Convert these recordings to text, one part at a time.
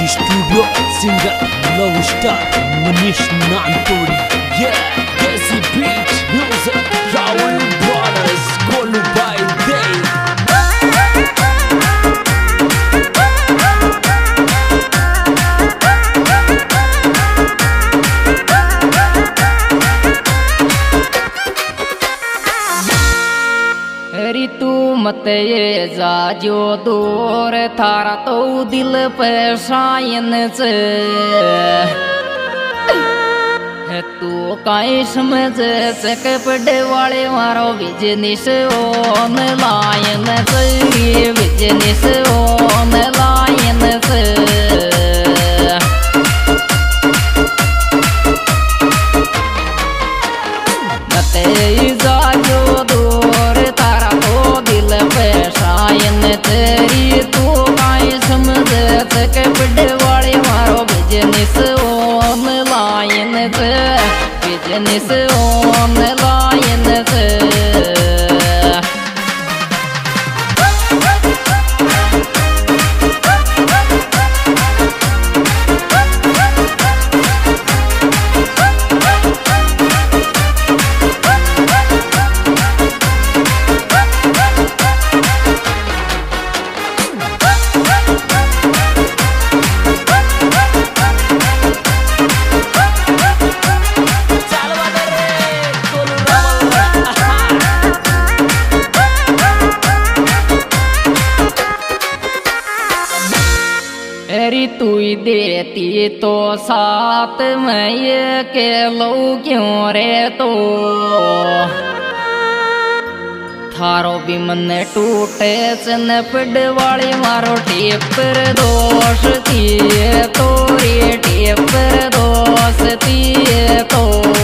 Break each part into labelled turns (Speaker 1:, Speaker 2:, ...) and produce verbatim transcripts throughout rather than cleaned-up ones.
Speaker 1: Studio singer love star Manish Nanpuri yeah Desi beat music Raul brothers Golu by day
Speaker 2: री तू मत ये जा जो दूर थारा तो दिल पे शायन से तू काई समझ सक पड़े वाले मारो बिजनेस ऑनलाइन से बिजनेस ऑनलाइन से मत जा जो दूर तारा तो दिल पे शायन तेरी तू काई समझ सक पड़े वाले मारो बिजनेस ऑनलाइन से बिजनेस ऑनलाइन से री तू देती तो साथ में ये के लो क्यों रे तो थारो भी मन टूटे चन पड़ वाले मारो टेपर दोष थी तो रे टेपर दोष थी तो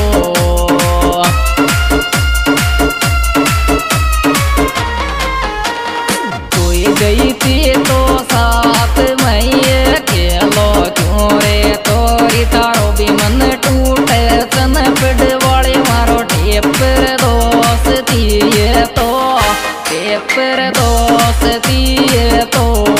Speaker 2: तू गई थी तो साथ में तारो भी मन टूटे चन पड़ वाले मारो टेपर दोष दिए तो टेपर दोष दिए तो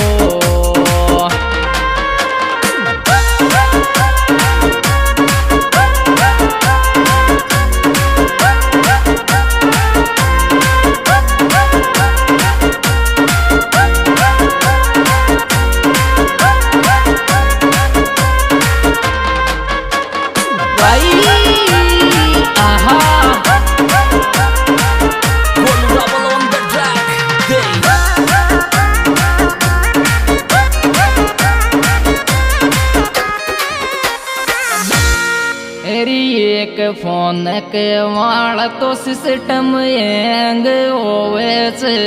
Speaker 2: एक फोन के वाल तो सिस्टम हैंग होवे से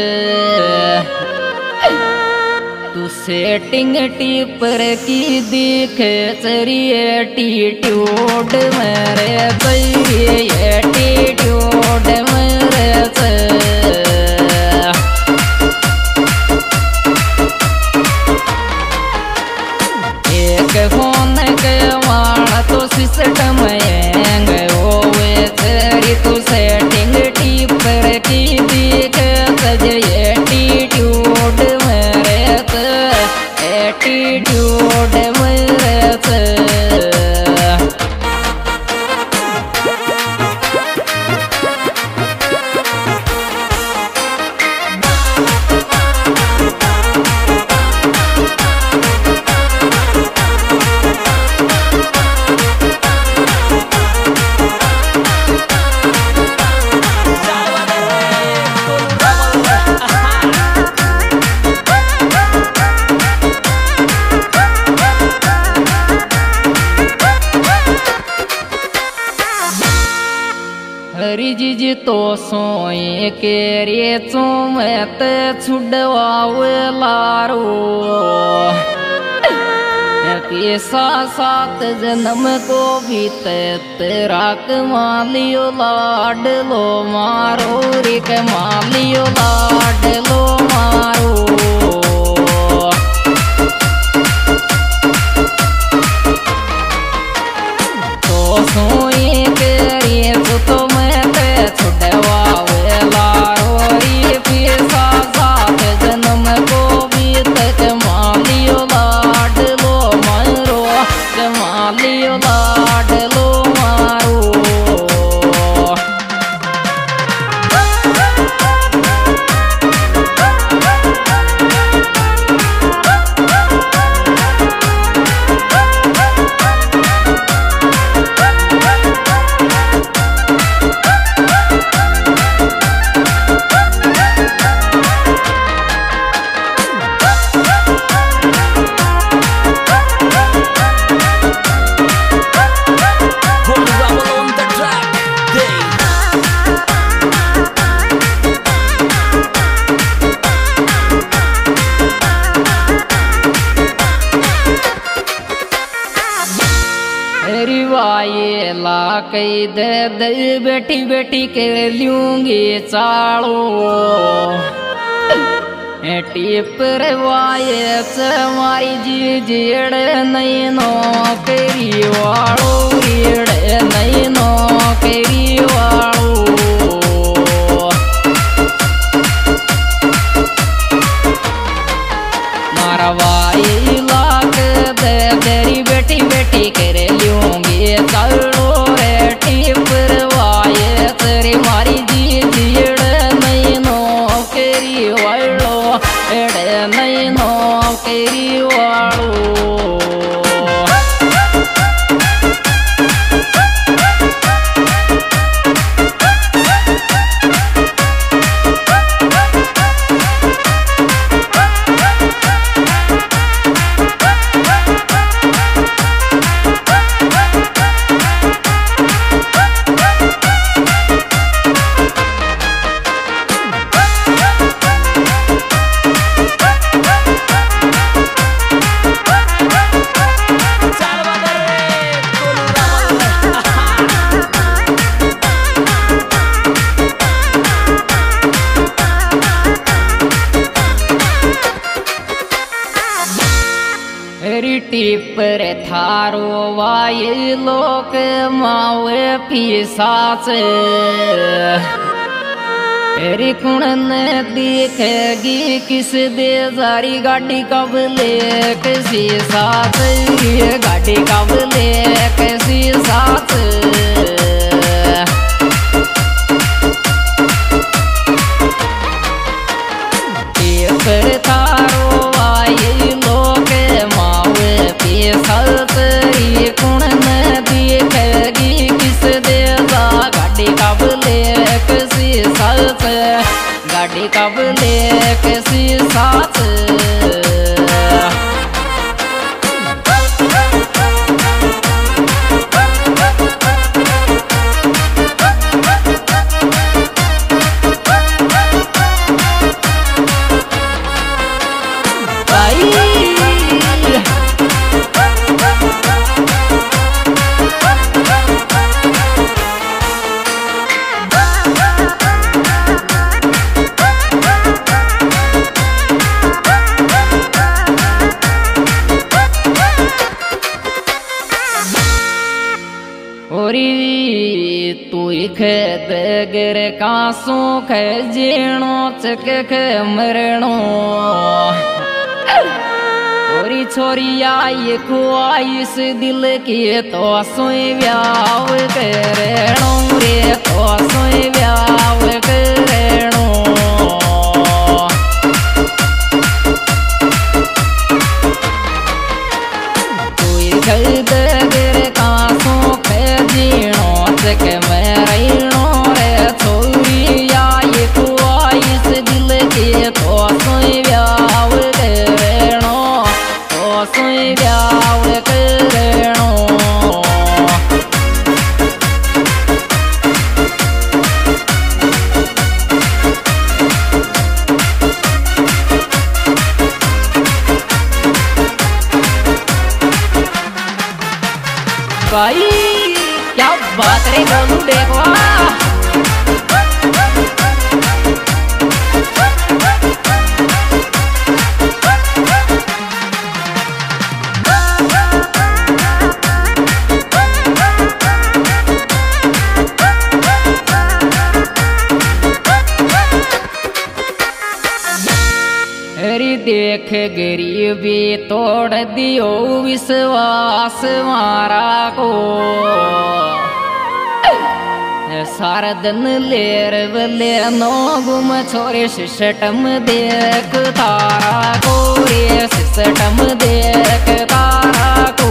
Speaker 2: तू सेटिंग टीपर की दिखे चरी एटीट्यूड मेरे चरी एटीट्यूड मेरे से एक फोन के वाल तो सिस्टम हैंग होवे तेरी तू सेटिंग टीपर की दिखे सजे एटीट्यूड मेरे से एटीट्यूड मेरे से हरी जीज तो सोए के रे चुमत छुड़वाव लारो पैसा सात जन्म को भी तेराक मालियो लाड लो मारो रे के मालियो लाड लो मारो तो सोए के रे तो छुड़वावे लारो री पैसा सात जन्म को भी तक मालियो लाड लो मैं कई दे दे बेटी बेटी के लूंगी चालो टिपर वाये मारी जी जेड़ नहीं नौकरी वालो रीड़ नहीं नौकरी वालो मारा वाई लाख दे तेरी बेटी बेटी कर लूंगी चलो रे टिपर वाये तेरी मारी जी जेड़ नहीं नौकरी वालो एड़े नहीं नौकरी वालो टिपर थारो वाये लोक मावे पिसाच तेरी कुण ने दिखेगी किस दे जारी गाड़ी कब ले किसी साथ ये गाड़ी कब ले किसी साथ टिपर थारो वाये लोक मावे पिसाच ये कुण ने दिखेगी किस दे जा गाड़ी कब ले किसी साथ गाड़ी कब ले किसी साथ तू खेत गिर कासू खे जीणो चक खे मरणो छोरी छोरी आई खुआइस दिल की तो सोई व्याव करेणो रे तो सोई व्याव करेणो तू खेत गिर कासू खे जीणो चक मरणो रे छोरी आई खुआइस दिल की तो सोई व्याव करेणो तो सोई व्याव करेणो भाई क्या बात रे गोलू देखो देख गरीबी तोड़ दियो विश्वास मारा को सारा दिन लेर ले नो गुम छोरे सिस्टम देख तारा को रे सिस्टम देख तारा को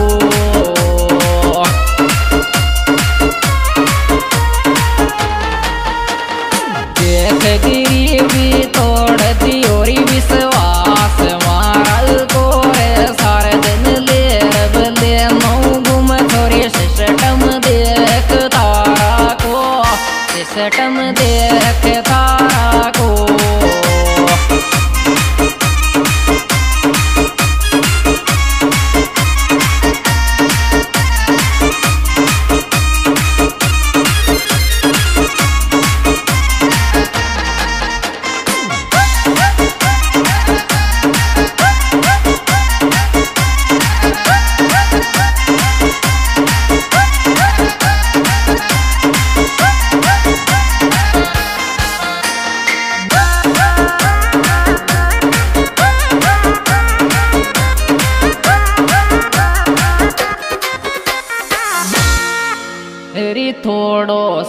Speaker 2: देख गरीबी तोड़ दियो री विश्वास मारल को रे सारे दिन लेर ले नो गुम छोरे सिस्टम देख तारा को सिस्टम देख तारा को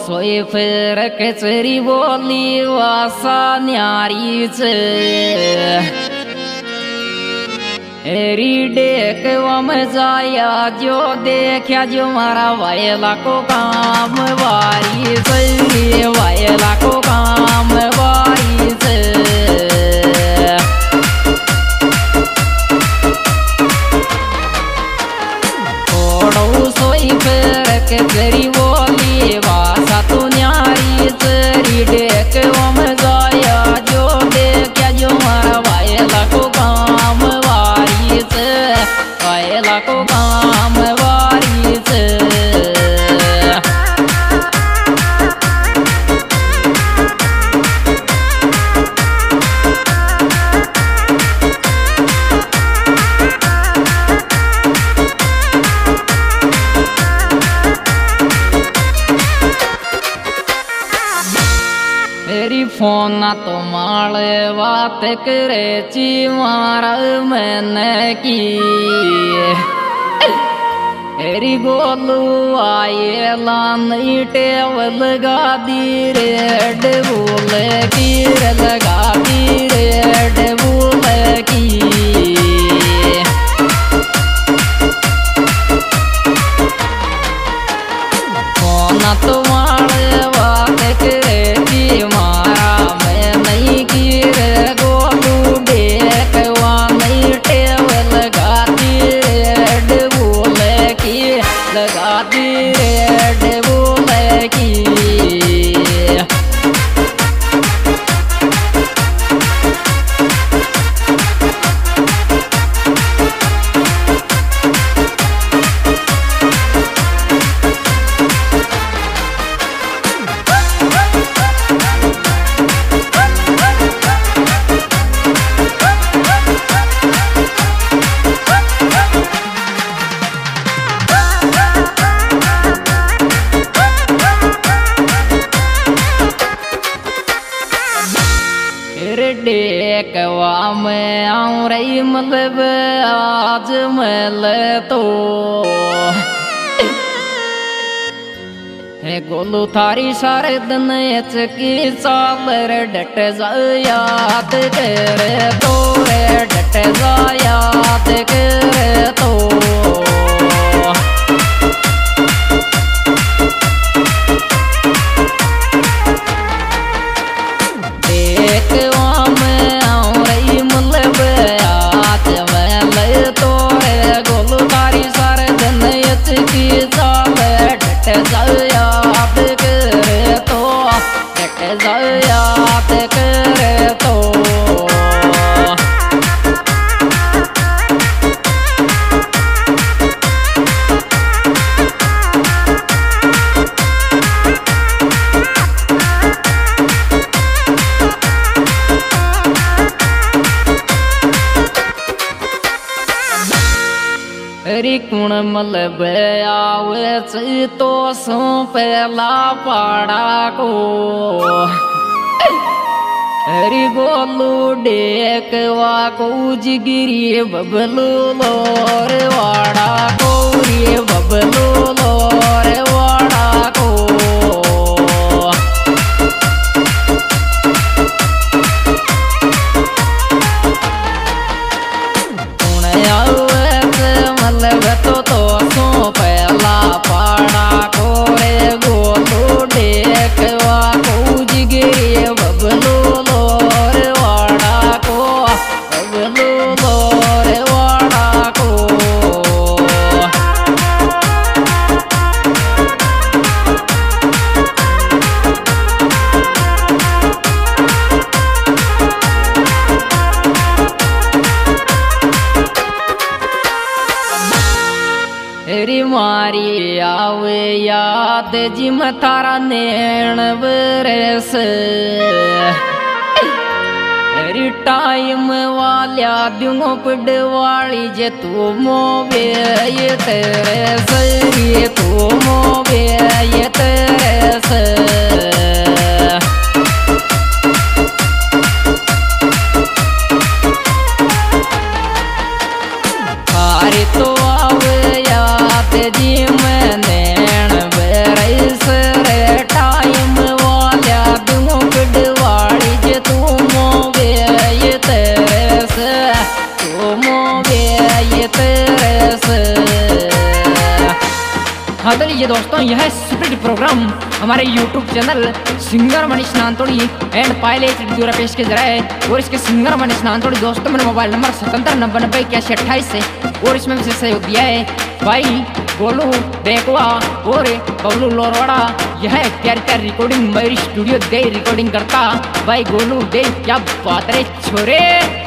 Speaker 2: सोई फिर कचरी बोली वासा न्यारी च री डेक वम जाया जो देखा जो मारा वायला को काम वारी से वायला को काम वारी से थोड़ो सोई फिर कचरी बोली वासा तू न्यारी से री डेक वम जाया जो देखा जो मारा वायला को काम वायला को काम वारी से मेरी फोन तो माले बात करे ची मारा मैंने की मेरी गोलू आए लानी टेवल लगा दी रेड बोल की लगा दी रेड बोल की फोन तो माले बात करे मारा मैं नहीं की रे गोलू देखवा नहीं टेवल लगा दी रेड बोल की लगा दी रेड बोल की देखवा मैं आऊँ रही मतलब आज मल तो है गोलू थारी सारे दिन की चाल रे डट जा याद करे तो रे डट जा याद करे तो याद करे तो याद करे तो री कुण मलब आवे तो सो पहला पाड़ा को री गोलू डेकवा को जिगिरी बबलू लोर वाड़ा को री बबलू लोर वाड़ा को तो तो सो पहला पाड़ा को रे गोलू देखवा को जिगिरी बबलू लोर वाड़ा को बबलू लोर वाड़ा को री मारी आवे याद जिम थारा नैन बरस री टाइम वाल्या दूंगो पडवाली जे तू मोवे ये तेरे सरी तू मोवे ये तेरे से तो आवे याद जी मैं नैन बरस रे टाइम दोस्तों यह स्प्लिट प्रोग्राम हमारे YouTube channel singer Manish Nantodi and pilot द्वारा पेश किया जा रहा है। और इसके सिंगर मनीष नानतोड़ी दोस्तों मेरा मोबाइल नंबर सतहत्तर नब्बे नब्बे इक्यासी अट्ठाईस है। और इसमें विशेष सहयोग दिया है भाई गोलू देखवा और बबलू लोरवाड़ा। यह प्यार प्यार रिकॉर्डिंग मेरी स्टूडियो दे रिकॉर्डिंग करता भाई गोलू दे। क्या बात रे छोरे।